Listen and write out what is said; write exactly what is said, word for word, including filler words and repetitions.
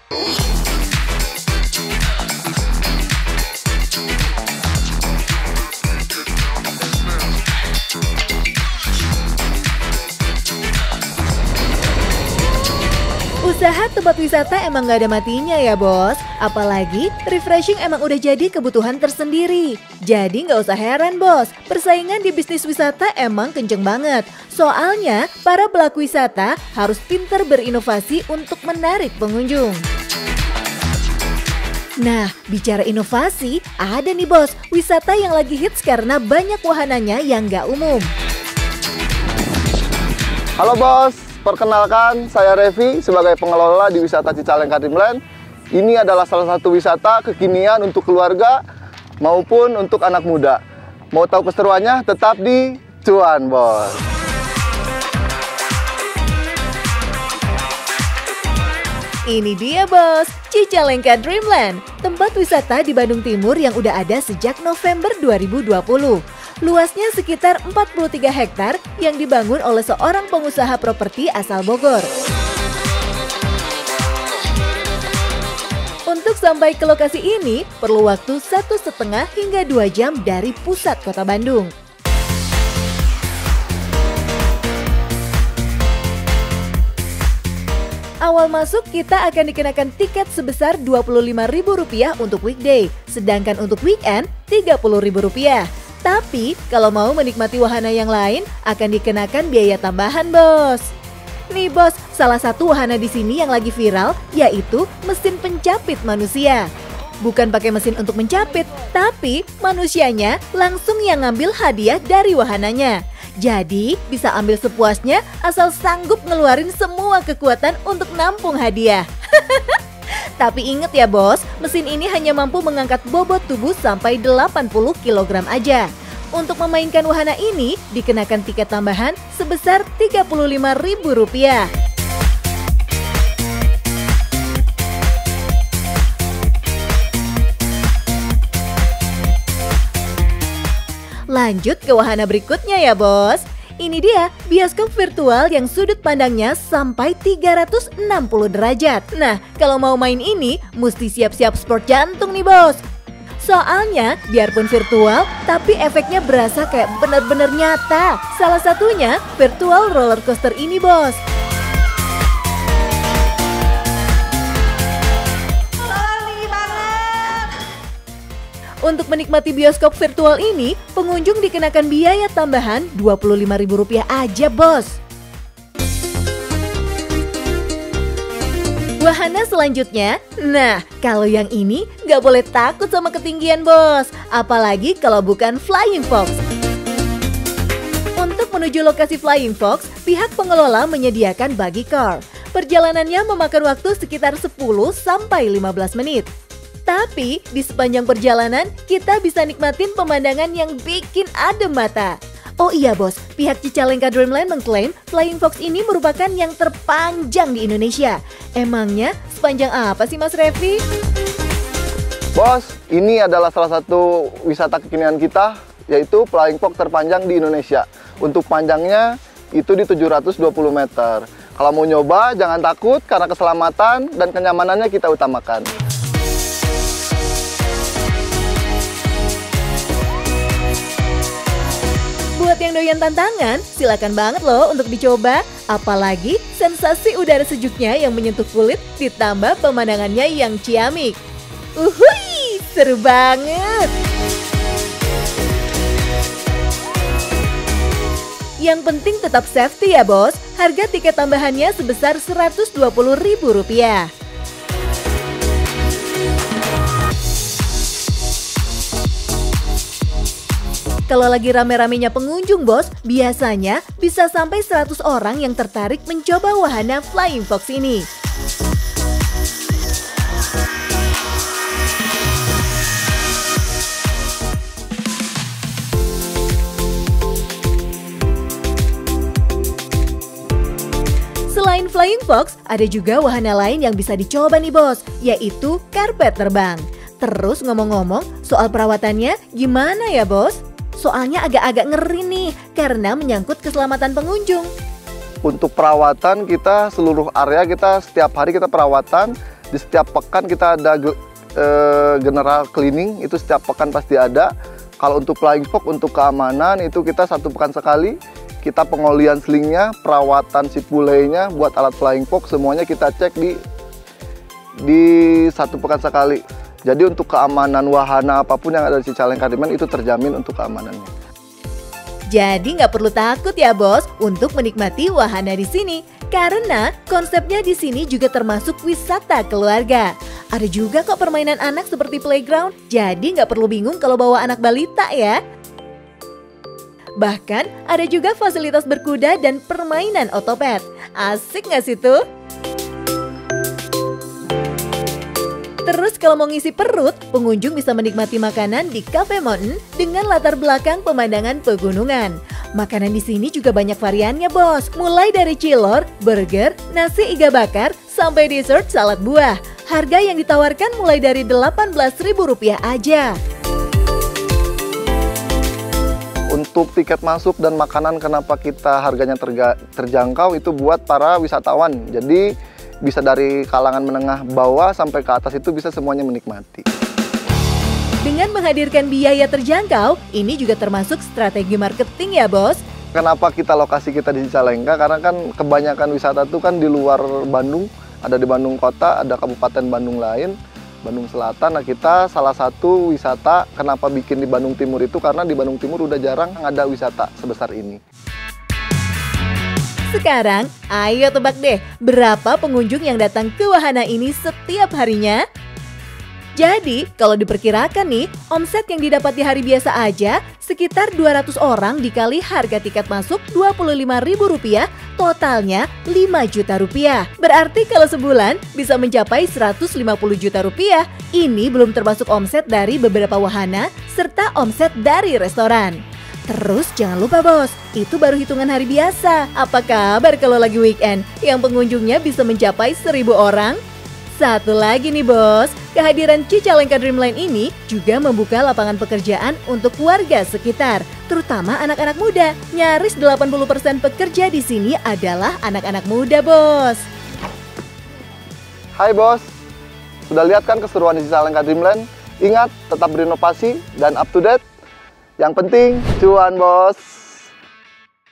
Usaha tempat wisata emang gak ada matinya ya bos. Apalagi refreshing emang udah jadi kebutuhan tersendiri. Jadi gak usah heran bos, persaingan di bisnis wisata emang kenceng banget. Soalnya para pelaku wisata harus pintar berinovasi untuk menarik pengunjung. Nah, bicara inovasi, ada nih bos, wisata yang lagi hits karena banyak wahananya yang gak umum. Halo bos, perkenalkan saya Revi sebagai pengelola di wisata Cicalengka Dreamland. Ini adalah salah satu wisata kekinian untuk keluarga maupun untuk anak muda. Mau tahu keseruannya? Tetap di Cuan bos. Ini dia bos, Cicalengka Dreamland, tempat wisata di Bandung Timur yang udah ada sejak November dua ribu dua puluh. Luasnya sekitar empat puluh tiga hektar yang dibangun oleh seorang pengusaha properti asal Bogor. Untuk sampai ke lokasi ini perlu waktu satu setengah hingga dua jam dari pusat kota Bandung. Awal masuk kita akan dikenakan tiket sebesar dua puluh lima ribu rupiah untuk weekday, sedangkan untuk weekend tiga puluh ribu rupiah. Tapi kalau mau menikmati wahana yang lain akan dikenakan biaya tambahan bos. Nih bos, salah satu wahana di sini yang lagi viral yaitu mesin pencapit manusia. Bukan pakai mesin untuk mencapit, tapi manusianya langsung yang ngambil hadiah dari wahananya. Jadi bisa ambil sepuasnya asal sanggup ngeluarin semua kekuatan untuk nampung hadiah. Tapi inget ya bos, mesin ini hanya mampu mengangkat bobot tubuh sampai delapan puluh kilogram aja. Untuk memainkan wahana ini dikenakan tiket tambahan sebesar tiga puluh lima ribu rupiah. Lanjut ke wahana berikutnya ya bos. Ini dia bioskop virtual yang sudut pandangnya sampai tiga ratus enam puluh derajat. Nah, kalau mau main ini mesti siap-siap sport jantung nih bos. Soalnya biarpun virtual, tapi efeknya berasa kayak bener-bener nyata. Salah satunya virtual roller coaster ini bos. Untuk menikmati bioskop virtual ini, pengunjung dikenakan biaya tambahan dua puluh lima ribu rupiah aja bos. Wahana selanjutnya, nah kalau yang ini nggak boleh takut sama ketinggian bos, apalagi kalau bukan Flying Fox. Untuk menuju lokasi Flying Fox, pihak pengelola menyediakan buggy car. Perjalanannya memakan waktu sekitar sepuluh sampai lima belas menit. Tapi di sepanjang perjalanan kita bisa nikmatin pemandangan yang bikin adem mata. Oh iya bos, pihak Cicalengka Dreamland mengklaim Flying Fox ini merupakan yang terpanjang di Indonesia. Emangnya sepanjang apa sih Mas Revi? Bos, ini adalah salah satu wisata kekinian kita, yaitu Flying Fox terpanjang di Indonesia. Untuk panjangnya itu di tujuh ratus dua puluh meter. Kalau mau nyoba jangan takut karena keselamatan dan kenyamanannya kita utamakan. Buat yang doyan tantangan, silakan banget loh untuk dicoba. Apalagi sensasi udara sejuknya yang menyentuh kulit ditambah pemandangannya yang ciamik. Uhuy, seru banget! Yang penting tetap safety ya bos. Harga tiket tambahannya sebesar seratus dua puluh ribu rupiah. Kalau lagi rame-ramenya pengunjung bos, biasanya bisa sampai seratus orang yang tertarik mencoba wahana Flying Fox ini. Selain Flying Fox, ada juga wahana lain yang bisa dicoba nih bos, yaitu karpet terbang. Terus ngomong-ngomong, soal perawatannya gimana ya bos? Soalnya agak-agak ngeri nih, karena menyangkut keselamatan pengunjung. Untuk perawatan kita, seluruh area kita setiap hari kita perawatan Di setiap pekan kita ada uh, general cleaning, itu setiap pekan pasti ada. Kalau untuk flying fox, untuk keamanan itu kita satu pekan sekali. Kita pengolian slingnya, perawatan si pulainya, buat alat flying fox semuanya kita cek di di satu pekan sekali. Jadi untuk keamanan wahana apapun yang ada di Cicalengka Dreamland itu terjamin untuk keamanannya. Jadi nggak perlu takut ya bos untuk menikmati wahana di sini, karena konsepnya di sini juga termasuk wisata keluarga. Ada juga kok permainan anak seperti playground, jadi nggak perlu bingung kalau bawa anak balita ya. Bahkan ada juga fasilitas berkuda dan permainan otopet. Asik nggak sih tuh? Terus kalau mau ngisi perut, pengunjung bisa menikmati makanan di Cafe Mountain dengan latar belakang pemandangan pegunungan. Makanan di sini juga banyak variannya bos, mulai dari cilor, burger, nasi iga bakar, sampai dessert salad buah. Harga yang ditawarkan mulai dari delapan belas ribu rupiah aja. Untuk tiket masuk dan makanan kenapa kita harganya terga, terjangkau itu buat para wisatawan. Jadi bisa dari kalangan menengah bawah sampai ke atas itu bisa semuanya menikmati. Dengan menghadirkan biaya terjangkau, ini juga termasuk strategi marketing ya bos. Kenapa kita lokasi kita di Cicalengka? Karena kan kebanyakan wisata itu kan di luar Bandung. Ada di Bandung Kota, ada Kabupaten Bandung lain, Bandung Selatan. Nah kita salah satu wisata kenapa bikin di Bandung Timur itu karena di Bandung Timur udah jarang ada wisata sebesar ini. Sekarang, ayo tebak deh berapa pengunjung yang datang ke wahana ini setiap harinya? Jadi, kalau diperkirakan nih, omset yang didapat di hari biasa aja sekitar dua ratus orang dikali harga tiket masuk dua puluh lima ribu rupiah, totalnya lima juta rupiah. Berarti kalau sebulan bisa mencapai seratus lima puluh juta rupiah. Ini belum termasuk omset dari beberapa wahana serta omset dari restoran. Terus jangan lupa bos, itu baru hitungan hari biasa. Apa kabar kalau lagi weekend yang pengunjungnya bisa mencapai seribu orang? Satu lagi nih bos, kehadiran Cicalengka Dreamland ini juga membuka lapangan pekerjaan untuk warga sekitar, terutama anak-anak muda. Nyaris delapan puluh persen pekerja di sini adalah anak-anak muda bos. Hai bos, sudah lihat kan keseruan di Cicalengka Dreamland? Ingat, tetap berinovasi dan up to date. Yang penting, cuan bos.